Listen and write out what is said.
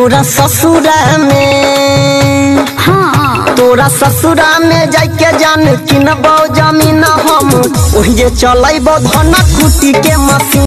तोरा ससुरा में हाँ तोरा ससुरा में जाके जान किनबो जमीन हम ओहिजे चलैबो धन कुटी के मशीन।